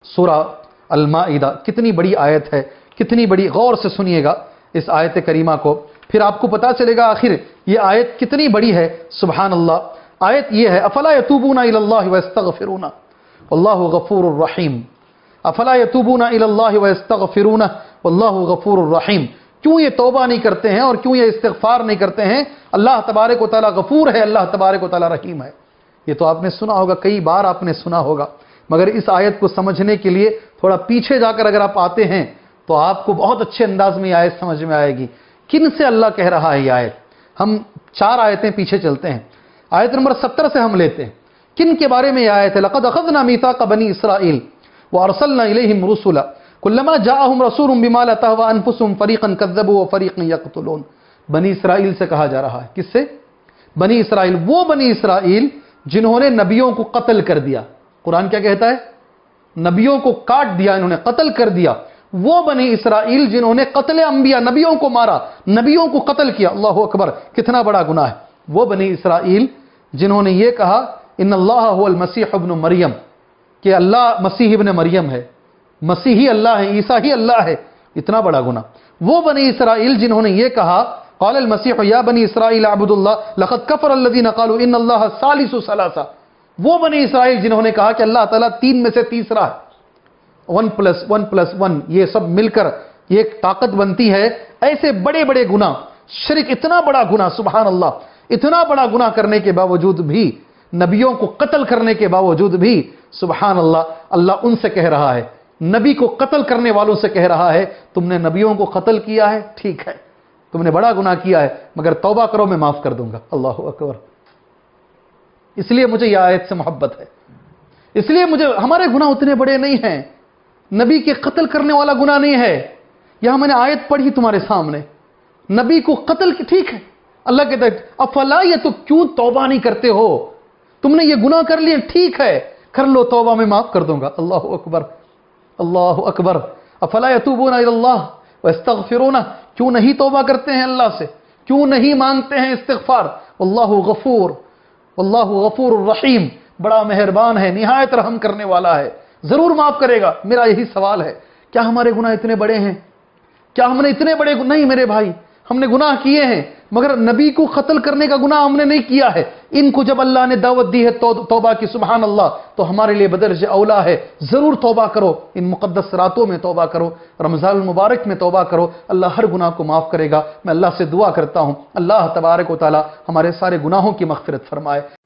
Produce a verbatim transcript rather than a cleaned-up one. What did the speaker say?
सूरा अल-माइदा कितनी बड़ी आयत है, कितनी बड़ी, गौर से सुनिएगा इस आयत करीमा को, फिर आपको पता चलेगा आखिर ये आयत कितनी बड़ी है। सुभान अल्लाह। आयत ये है, अफला यतूबूना इलल्लाहि व यस्तगफिरूना वल्लाहु गफूरुर रहीम। अफला यतूबूना इलल्लाहि व यस्तगफिरूना वल्लाहु गफूरुर रहीम। क्यों ये तौबा नहीं करते हैं और क्यों ये इस्तिगफार नहीं करते हैं? अल्लाह तबारक व तआला गफूर है, अल्लाह तबारक व तआला रहीम है। ये तो आपने सुना होगा, कई बार आपने सुना होगा, मगर इस आयत को समझने के लिए थोड़ा पीछे जाकर अगर आप आते हैं तो आपको बहुत अच्छे अंदाज में ये आयत समझ में आएगी। किन से अल्लाह कह रहा है ये आयत? हम चार आयतें पीछे चलते हैं, आयत नंबर सत्तर से हम लेते हैं। किन के बारे में यह आयत है? लक़द अख़ज़ना मीसाक़ बनी इसराईल व अरसलना इलैहिम रुसुला कुल्लमा जाअहुम रसूलुम बिमा ला तहवा अनफुसुहुम फ़रीक़न कज़्ज़बू व फ़रीक़न यक़्तुलून। बनी इसराइल से कहा जा रहा है। किससे? बनी इसराइल, वो बनी इसराइल जिन्होंने नबियों को कत्ल कर दिया। कुरान क्या कहता है? नबियों को काट दिया, इन्होंने कत्ल कर दिया। वो बनी इसराइल जिन्होंने कत्ल अंबिया, नबियों को मारा, नबियों को कत्ल किया। अल्लाहु अकबर, कितना बड़ा गुनाह है। वो बनी इसराइल जिन्होंने ये कहा इन्नल्लाह हुवल मसीह इब्न मरियम, कि अल्लाह मसीह इब्न मरियम है, मसीह ही अल्लाह है, ईसा ही अल्लाह है। इतना बड़ा गुनाह। वो बनी इसराइल जिन्होंने ये कहा क़ालल मसीह या बनी इसराइल अब्दुल्लाह लक़द कफ़र अल्लज़ीना क़ालू इन्नल्लाह सालिसु सलासा। वो बनी इसराइल जिन्होंने कहा कि अल्लाह ताला तीन में से तीसरा है, one plus one plus one, ये सब मिलकर ये एक ताकत बनती है। ऐसे बड़े बड़े गुनाह, शिरक इतना बड़ा गुनाह, सुभान अल्लाह, इतना बड़ा गुनाह करने के बावजूद भी, नबियों को कत्ल करने के बावजूद भी, सुभान अल्लाह, अल्लाह उनसे कह रहा है, नबी को कत्ल करने वालों से कह रहा है, तुमने नबियों को कत्ल किया है, ठीक है, तुमने बड़ा गुनाह किया है, मगर तौबा करो, मैं माफ कर दूंगा। अल्लाह अकबर। इसलिए मुझे यह आयत से मोहब्बत है, इसलिए मुझे, हमारे गुनाह उतने बड़े नहीं हैं, नबी के कत्ल करने वाला गुनाह नहीं है। यहां मैंने आयत पढ़ी तुम्हारे सामने, नबी को कत्ल की, ठीक है, अल्लाह कहता है अफला, ये तो क्यों तौबा नहीं करते हो? तुमने ये गुनाह कर लिए, ठीक है, कर लो, तौबा में माफ कर दूंगा। अल्लाह अकबर, अल्लाह अकबर। अफला यतूबूना इलल्लाह व यस्तगफिरूना, क्यों नहीं तौबा करते हैं अल्लाह से, क्यों नहीं मांगते हैं इस्तिगफार? वल्लाहु गफूर, वल्लाहु गफूरुर रहीम, बड़ा मेहरबान है, निहायत रहम करने वाला है, जरूर माफ करेगा। मेरा यही सवाल है, क्या हमारे गुनाह इतने बड़े हैं? क्या हमने इतने बड़े, नहीं मेरे भाई, हमने गुनाह किए हैं, मगर नबी को कत्ल करने का गुनाह हमने नहीं किया है। इनको जब अल्लाह ने दावत दी है तौ, तौबा की, सुभान अल्लाह, तो हमारे लिए बदरज औला है, जरूर तौबा करो, इन मुकद्दस रातों में तौबा करो, रमजान मुबारक में तौबा करो, अल्लाह हर गुनाह को माफ करेगा। मैं अल्लाह से दुआ करता हूं, अल्लाह तबारक व तआला हमारे सारे गुनाहों की मग़फ़िरत फरमाए।